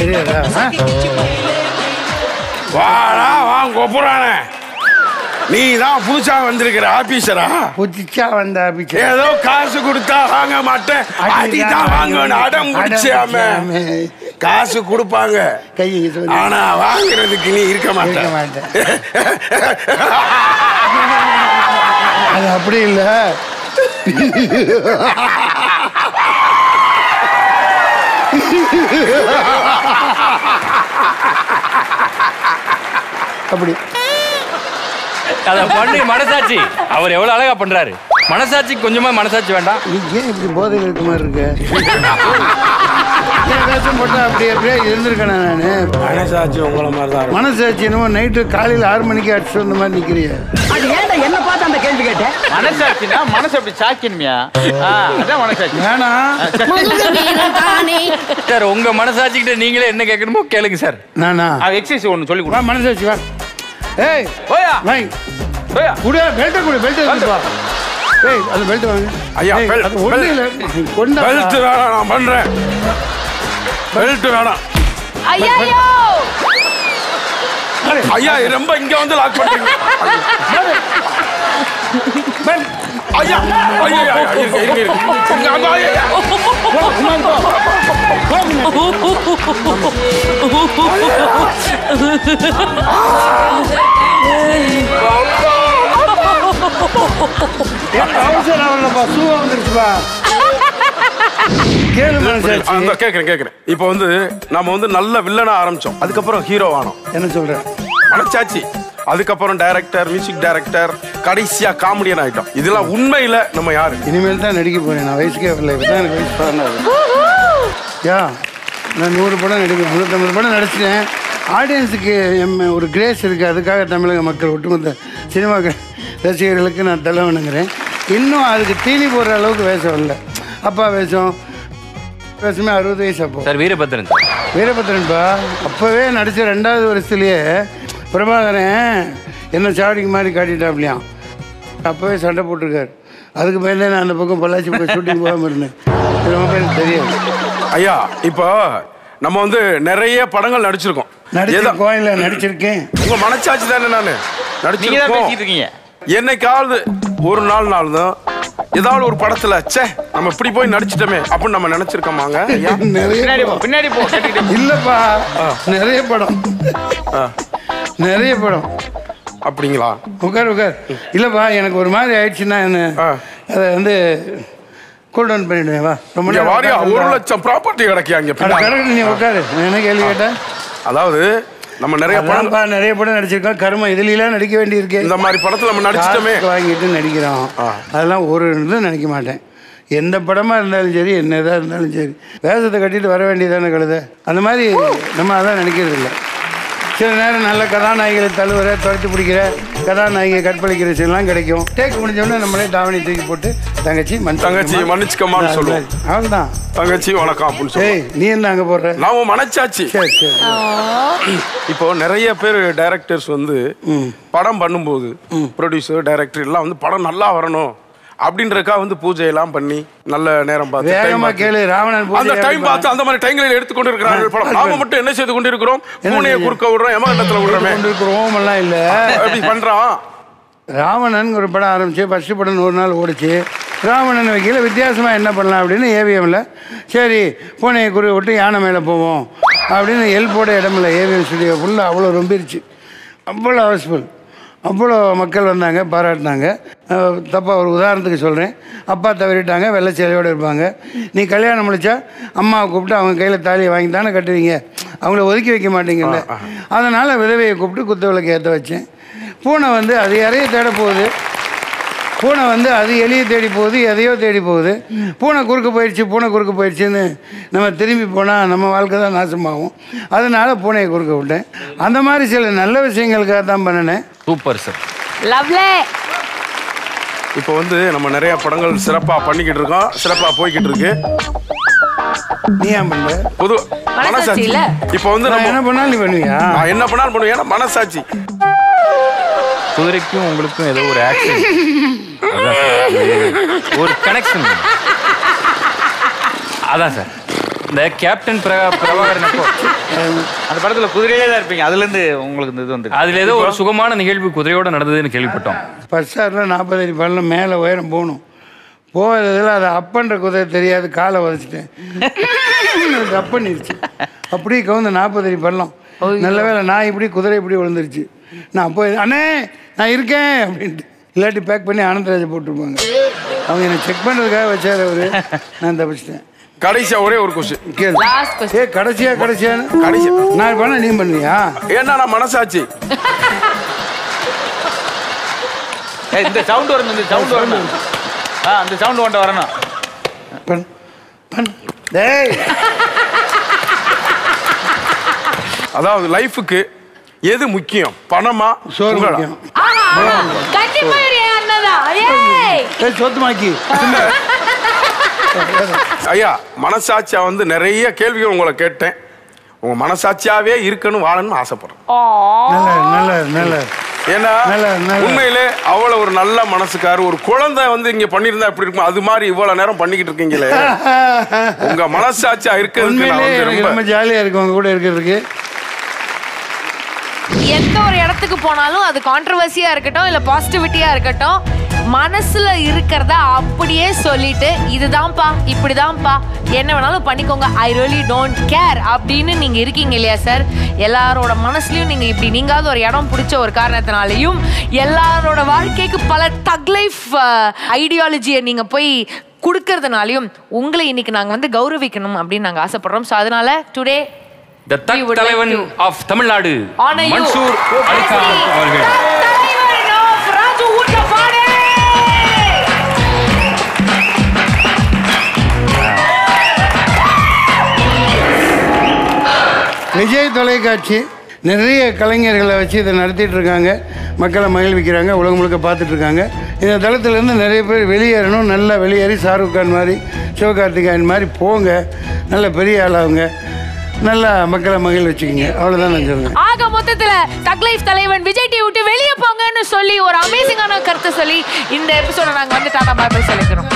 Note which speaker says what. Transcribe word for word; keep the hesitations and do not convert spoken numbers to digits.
Speaker 1: தெரியாதா?
Speaker 2: வாடா வாங்க கொப்புறானே. நீ தான் புதுசா வந்திருக்கிற ஆபீசரா?
Speaker 1: புதுசா வந்த ஆபீசர்.
Speaker 2: ஏதோ காசு கொடுத்தா வாங்க மாட்டேன், அடிதான் வாங்கணும் அடம் பிடிச்சாம. காசு கொடுப்பாங்க, ஆனா வாங்குறதுக்கு நீ இருக்க மாட்டேன்.
Speaker 1: அது அப்படி இல்ல. அப்படி
Speaker 3: அத பண்ணி மனசாட்சி. அவர் எவ்வளவு அழகா பண்றாரு. மனசாட்சி கொஞ்சமா மனசாட்சி வேண்டாம்.
Speaker 1: நீ ஏன் இப்படி போதையில் இருக்க மாதிரி இருக்க? வேஷம் போட்டா அப்படியே அப்படியே இருந்திருக்கேன் நானு.
Speaker 2: மனசாட்சி உங்களை மாதிரி தான்.
Speaker 1: மனசாட்சி என்னமோ நைட்டு காலையில் ஆறு மணிக்கு அடிச்சு வந்த மாதிரி நிக்கிறிய.
Speaker 4: அது ஏன்டா என்ன பார்த்து அந்த கேள்வி கேட்டேன்? மனசாட்சினா மனசு அப்படி சாக்கினுமியா? அதான் மனசாட்சி.
Speaker 1: வேணா
Speaker 3: சார், உங்க மனசாட்சி கிட்ட நீங்களே என்ன கேட்கணுமோ கேளுங்க சார்.
Speaker 1: நானா
Speaker 3: எக்ஸசைஸ் ஒன்று சொல்லி கொடுங்க.
Speaker 1: மனசாட்சி வா. ஏய்
Speaker 3: ஓயா
Speaker 1: வை
Speaker 3: ஓயா
Speaker 1: குடு பெல்ட் குடு பெல்ட் எடுத்துப்பா. ஏய் அது பெல்ட் வாங்க.
Speaker 2: ஐயா
Speaker 1: அது ஒண்ணு இல்ல. கொண்டா
Speaker 2: பெல்ட் வேணாம், நான் பண்றேன். பெல்ட் வேணாம்.
Speaker 5: ஐயா
Speaker 2: ஐயா ரொம்ப இங்க வந்து லாக் பண்றீங்க. ஐயா ஐயா இருங்க இருங்க இருங்க. கேக்குறேன் கேக்குறேன். இப்ப வந்து நம்ம வந்து நல்ல வில்லனா ஆரம்பிச்சோம், அதுக்கப்புறம் ஹீரோ ஆனோம்.
Speaker 1: என்ன சொல்றேன்?
Speaker 2: மனசாட்சி, அதுக்கப்புறம் டைரக்டர், மியூசிக் டைரக்டர், கடைசியா காமெடியன் ஆயிட்டோம். இதெல்லாம் உண்மையில நம்ம யாரு?
Speaker 1: இனிமேல் தான் நடிக்க போறேன். நான் வயசுக்கே வரல, இப்பதான் எனக்கு வயசு பதினாறு. யா நான் நூறு படம் நடிப்பேன், நூற்றம்பது படம் நடிச்சிட்டேன். ஆடியன்ஸுக்கு எம் ஒரு கிரேஸ் இருக்குது. அதுக்காக தமிழக மக்கள் ஒட்டுமொத்த சினிமா ரசிகர்களுக்கு நான் தலைவனுங்கிறேன். இன்னும் அதுக்கு தீனி போடுற அளவுக்கு வேஷம் இல்லை. அப்பா வேஷம் வேஷமே அறுபது வயசு. அப்போ
Speaker 3: சார் வீரபத்ரன்
Speaker 1: வீரபத்ரன்பா அப்போவே நடித்த ரெண்டாவது வருஷத்துலேயே பிரபாகரன் என்ன சாவடிக்கு மாதிரி காட்டிட்டாப்லையாம். அப்போவே சண்டை போட்டிருக்காரு. அதுக்கு பயந்தே நான் அந்த பக்கம் பொள்ளாச்சி போய் ஷூட்டிங் போகாமல் இருந்தேன். ரொம்ப பேருக்கு தெரியும்.
Speaker 2: ஐயா இப்போ நம்ம வந்து நிறைய படங்கள் நடிச்சிருக்கோம்.
Speaker 1: நடிச்சிருக்கோம் கோயில நடிச்சிருக்கேன்.
Speaker 2: உங்க மனசாட்சி தானே நானு நடிச்சிருக்கோம். என்னைக்காவது ஒரு நாள் நாள் தான் ஏதாவது ஒரு படத்துல ச்சே நம்ம இப்படி போய் நடிச்சிட்டோமே அப்படின்னு நம்ம நினைச்சிருக்கோமாங்க?
Speaker 3: பின்னாடி போ.
Speaker 1: இல்லப்பா, நிறைய படம் நிறைய படம்.
Speaker 2: அப்படிங்களா?
Speaker 1: உட்கார் உட்கார். இல்லப்பா எனக்கு ஒரு மாதிரி ஆயிடுச்சுன்னா என்ன அதை வந்து கூல் டவுன் பண்ணிடுவேன். வா ரொம்ப நேரம்.
Speaker 2: ஒரு லட்சம் ப்ராப்பர்ட்டி கிடைக்காங்க.
Speaker 1: நீ உட்காரு. என்ன கேள்வி கேட்டேன்?
Speaker 2: அதாவது நம்ம நிறைய படம்
Speaker 1: நிறைய படம் நடிச்சிருக்கோம். கர்மம் இதுலாம் நடிக்க வேண்டியிருக்கு.
Speaker 2: இந்த மாதிரி படத்துல நம்ம நடிச்சிட்டோமே
Speaker 1: வாங்கிட்டு நடிக்கிறோம். அதெல்லாம் ஒரு இது நினைக்க மாட்டேன். எந்த படமாக இருந்தாலும் சரி, என்ன இதாக இருந்தாலும் சரி, வேஷத்தை கட்டிட்டு வர வேண்டியதானே கழுத. அந்த மாதிரி நம்ம அதான் நினைக்கிறது இல்லை. சில நேரம் நல்ல கதாநாயகிகளை தழுவுற துரத்தி பிடிக்கிற கதாநாயகியை கற்பழிக்கிற சீன்லாம் கிடைக்கும். டேக் முடிஞ்சோடனே நம்மளே தாவணி தூக்கி போட்டு தங்கச்சி மண்
Speaker 2: தங்கச்சி மன்னிச்சுக்கமான்னு சொல்லுவோம்.
Speaker 1: அவ்வளோதான்.
Speaker 2: தங்கச்சி வணக்கம் அப்படின்னு சொல்லி.
Speaker 1: நீ என்ன அங்கே போடுற?
Speaker 2: நான் மனச்சாட்சி.
Speaker 1: சரி சரி.
Speaker 2: இப்போ நிறைய பேர் டைரக்டர்ஸ் வந்து படம் பண்ணும்போது ப்ரொடியூசர் டைரக்டர் எல்லாம் வந்து படம் நல்லா வரணும் அப்படின்றக்கா வந்து பூஜை எல்லாம் பண்ணி நல்ல நேரம் பார்த்து
Speaker 1: வேகமா கேளு. ராவணன்
Speaker 2: அந்த டைம் பார்த்து அந்த மாதிரி டைம்களில் எடுத்துக்கொண்டு இருக்கிறார்கள் படம். நாம மட்டும் என்ன செய்து கொண்டு இருக்கிறோம்? பூனையை குறுக்க விடுறோம், யமகண்டத்துல விடுறோமே
Speaker 1: இருக்கிறோம் எல்லாம் இல்லை.
Speaker 2: அப்படி பண்றான்.
Speaker 1: ராவணன் ஒரு படம் ஆரம்பிச்சு ஃபர்ஸ்ட் படம் ஒரு நாள் ஓடிச்சு. ராவணன் வைக்கல வித்தியாசமாக என்ன பண்ணலாம் அப்படின்னு ஏவிஎம்ல சரி பூனையை குறுக்க விட்டு யானை மேலே போவோம் அப்படின்னு எல் போட இடமில்ல. ஏவிஎம் ஸ்டுடியோ ஃபுல்லாக அவ்வளோ ரொம்பிருச்சு. அவ்வளோ ஹவுஸ்ஃபுல். அவ்வளோ மக்கள் வந்தாங்க, பாராட்டினாங்க. தப்பாக ஒரு உதாரணத்துக்கு சொல்கிறேன். அப்பா தவறிட்டாங்க, வெள்ளை சேலையோடு இருப்பாங்க. நீ கல்யாணம் முடிச்சா அம்மாவை கூப்பிட்டு அவங்க கையில் தாலியை வாங்கி தானே கட்டுவீங்க, அவங்கள ஒதுக்கி வைக்க மாட்டீங்கல்ல. அதனால் விதவையை கூப்பிட்டு குத்து விளக்கு ஏற்ற வச்சேன். பூனை வந்து அது யாரையோ தேட போகுது. பூனை வந்து அது எலியை தேடி போகுது, எதையோ தேடி போகுது. பூனை குறுக்க போயிடுச்சு பூனை குறுக்க போயிடுச்சுன்னு நம்ம திரும்பி போனால் நம்ம வாழ்க்கை தான் நாசமாகும். அதனால பூனையை குறுக்க விட்டேன். அந்த மாதிரி சில நல்ல விஷயங்களுக்காக தான் பண்ணினேன்.
Speaker 3: Super sir.
Speaker 5: லவ்லி.
Speaker 2: இப்போ வந்து நம்ம நிறைய படங்கள் சிறப்பாக பண்ணிக்கிட்டு இருக்கோம், சிறப்பாக போய்கிட்டு இருக்கு.
Speaker 1: நீ ஏன் பண்ணல?
Speaker 2: பொது மனசாட்சி. இப்போ வந்து நம்ம
Speaker 1: என்ன பண்ணாலும் நீ பண்ணுவியா?
Speaker 2: நான் என்ன பண்ணாலும் பண்ணுவேன். ஏன்னா மனசாட்சி.
Speaker 3: குதிரைக்கும் உங்களுக்கும் ஏதோ ஒரு ஆக்ஷன், ஒரு கனெக்ஷன். அதான் சார். இந்த கேப்டன் பிரபாகரன் அப்போ
Speaker 4: அந்த படத்துல குதிரையிலே தான் இருப்பீங்க. அதுல இருந்து உங்களுக்கு இந்த இது வந்து
Speaker 3: அதுல ஏதோ ஒரு சுகமான நிகழ்வு குதிரையோட நடந்ததுன்னு கேள்விப்பட்டோம்.
Speaker 1: பஸ்ஸாரில் நாற்பது அடி பள்ளம் மேலே உயரம் போகணும். போகிறதுல அது அப்பன்ற குதிரை தெரியாது, காலை உதச்சிட்டேன். அப்பன்னிருச்சு. அப்படியே கவுந்த நாற்பது அடி பள்ளம். நல்ல வேலை நான் இப்படி குதிரை இப்படி விழுந்துருச்சு. நான் போய் அண்ணே நான் இருக்கேன் அப்படின்ட்டு, இல்லாட்டி பேக் பண்ணி ஆனந்தராஜை போட்டிருப்பாங்க. அவங்க என்னை செக் பண்ணுறதுக்காக வச்சார் அவரு. நான் தப்பிச்சிட்டேன்.
Speaker 2: கடைசியா ஒரே ஒரு கொஸ்டின்
Speaker 1: கேளு. ஏ கடைசியா கடைசியா
Speaker 2: கடைசி
Speaker 1: நான் பண்ண நீ பண்ணியா?
Speaker 2: ஏன்னா நான் மனசாட்சி.
Speaker 4: இந்த சவுண்ட் வரணும், இந்த சவுண்ட் வரணும். ஆ அந்த சவுண்ட் கொண்டு வரணும்.
Speaker 1: பண் பண் டேய்.
Speaker 2: அதாவது லைஃபுக்கு எது முக்கியம், பணமா
Speaker 1: சோறு முக்கியம்?
Speaker 5: கண்டிப்பா அண்ணாதான். ஏய்
Speaker 1: ஏய் சொத்துமாக்கி.
Speaker 2: ஐயா மனசாட்சியா வந்து நிறைய கேள்விகள் உங்களை கேட்டேன். உங்க மனசாட்சியாவே இருக்கணும் வாழணும்னு ஆசைப்படுறேன்.
Speaker 1: நல்ல நல்ல நல்ல
Speaker 2: ஏன்னா
Speaker 1: நல்ல, நல்ல.
Speaker 2: உண்மையிலே அவ்வளவு ஒரு நல்ல மனசுக்காரு. ஒரு குழந்தை வந்து இங்க பண்ணிருந்தா எப்படி இருக்கும், அது மாதிரி இவ்வளவு நேரம் பண்ணிக்கிட்டு இருக்கீங்களே. உங்க மனசாட்சியா இருக்கிறதுக்கு நான் வந்து ரொம்ப
Speaker 1: ரொம்ப ஜாலியா இருக்கு உங்க கூட இருக்கிறதுக்கு.
Speaker 5: எந்த ஒரு இடத்துக்கு போனாலும் அது கான்ட்ரவர்சியா இருக்கட்டும் இல்ல பாசிட்டிவிட்டியா இருக்கட்டும், மனசுல இருக்கிறத அப்படியே சொல்லிட்டு இதுதான்ப்பா இப்படிதான்ப்பா என்ன வேணாலும் பண்ணிக்கோங்க, ஐ ரியலி டோன்ட் கேர் அப்படின்னு நீங்க இருக்கீங்க இல்லையா சார்? எல்லாரோட மனசுலயும் நீங்க இப்படி நீங்காவது ஒரு இடம் பிடிச்ச ஒரு காரணத்தினாலையும் எல்லாரோட வாழ்க்கைக்கு பல தக் லைஃப் ஐடியாலஜியை நீங்க போய் கொடுக்கறதுனாலையும் உங்களை இன்னைக்கு நாங்க வந்து கௌரவிக்கணும் அப்படின்னு நாங்க ஆசைப்படுறோம். ஸோ அதனால டுடே
Speaker 3: The Thug தலைவன் ஆஃப் தமிழ்நாடு மன்சூர் அலிகான் அவர்கள்.
Speaker 5: தலைவன் ஆஃப் ராஜு ஊட்ல பாடே.
Speaker 1: விஜய் தொலைக்காட்சி நிறைய கலைஞர்களை வச்சு இதை நடத்திட்டு இருக்காங்க. மக்களை மகிழ்விக்கிறாங்க, உலகம் முழுக்க பார்த்துட்டு இருக்காங்க. இந்த தளத்திலேருந்து நிறைய பேர் வெளியேறணும். நல்லா வெளியேறி ஷாருக் கான் மாதிரி சிவகார்த்திகேயன் மாதிரி போங்க, நல்ல பெரிய ஆளாகுங்க, நல்லா மக்களை மகிழ் வச்சுக்கோங்க. அவ்வளோதான் நான் சொல்லுவேன்.
Speaker 5: ஆக மொத்தத்துல தக் லைஃப் தலைவன் விஜய் டிவி விட்டு வெளியே போங்கன்னு சொல்லி ஒரு அமேசிங்கான கருத்தை சொல்லி இந்த எபிசோட நாங்க வந்து டாடா பாய் பாய் சொல்லிக்கிறோம்.